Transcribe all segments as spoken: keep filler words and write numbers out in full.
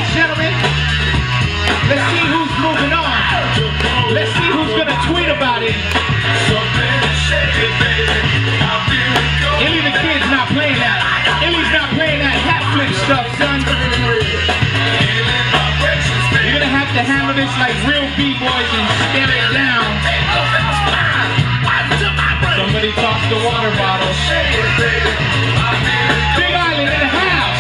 gentlemen, let's see who's moving on. Let's see who's gonna tweet about it. Illy the Kid's not playing that. Illy's not playing that hat flip stuff, son. You're gonna have to handle this like real B-boys and stare it down. Somebody tossed the water bottle. Big Island in the house.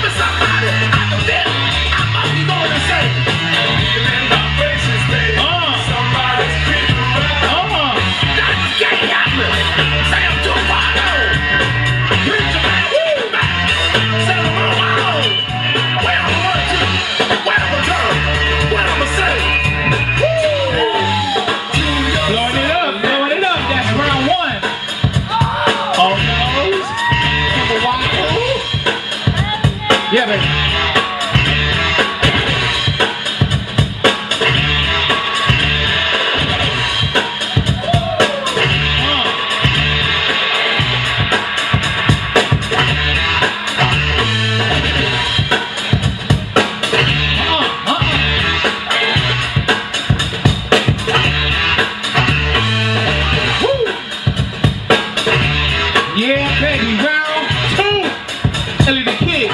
Yeah, baby. Yeah, baby, round two. Illy the Kid.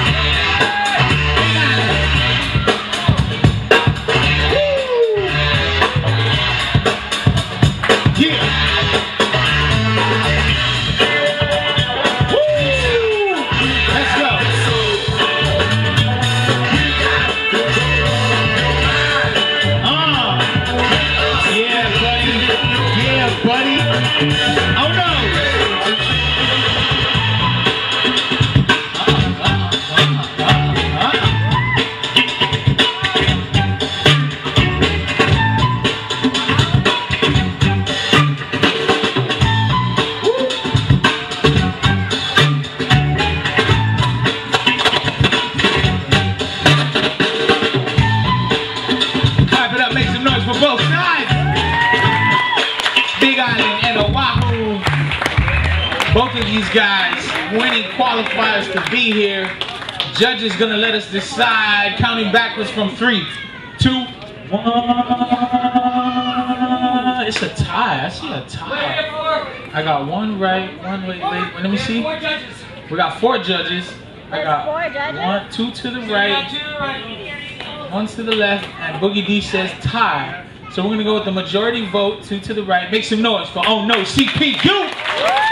For both sides. Big Island and Oahu. Both of these guys winning qualifiers to be here. Judge is gonna let us decide, counting backwards from three, two, one. It's a tie. I see a tie. I got one right, one wait, wait, wait. Let me see. We got four judges. I got one, two to the right. One to the left, and Boogie D says tie. So we're gonna go with the majority vote, two to the right. Make some noise for Oh No C P U!